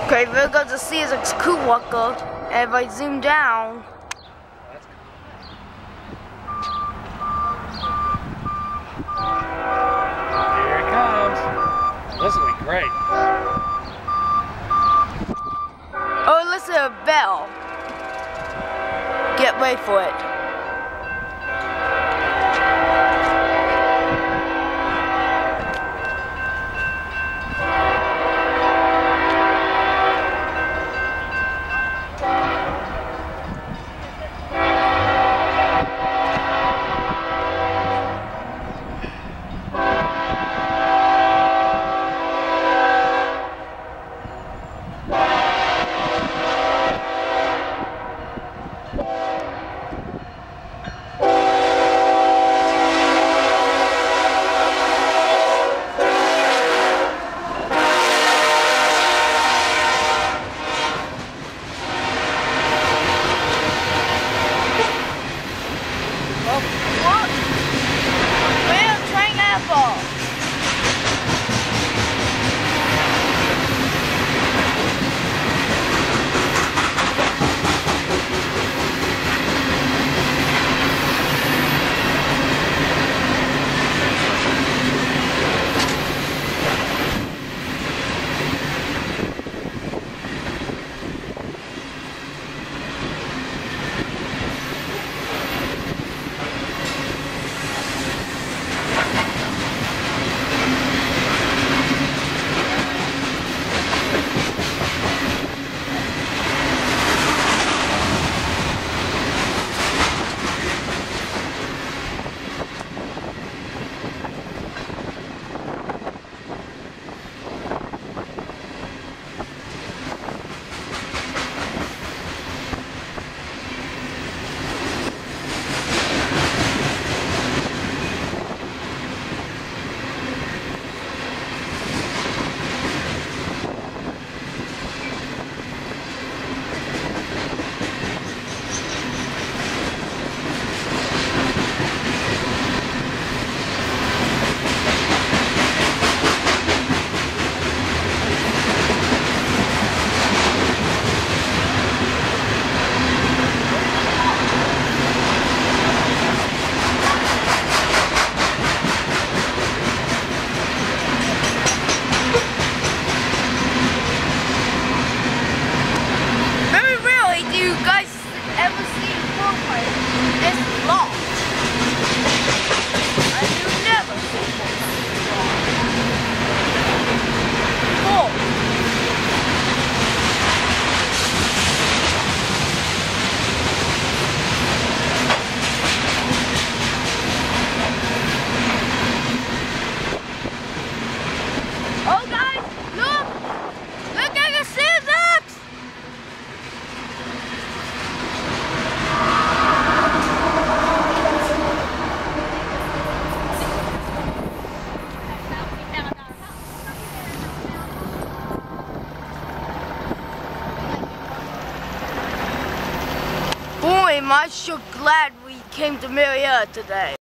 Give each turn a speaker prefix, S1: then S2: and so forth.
S1: Okay, there goes the CSX crew walker, and if I zoom down,
S2: here it comes. This will be great.
S1: oh, listen to a bell. Get ready for it. What? Where train apple? Oh guys, look! Look at the CSX! Boy, am I sure glad we came to Marietta today.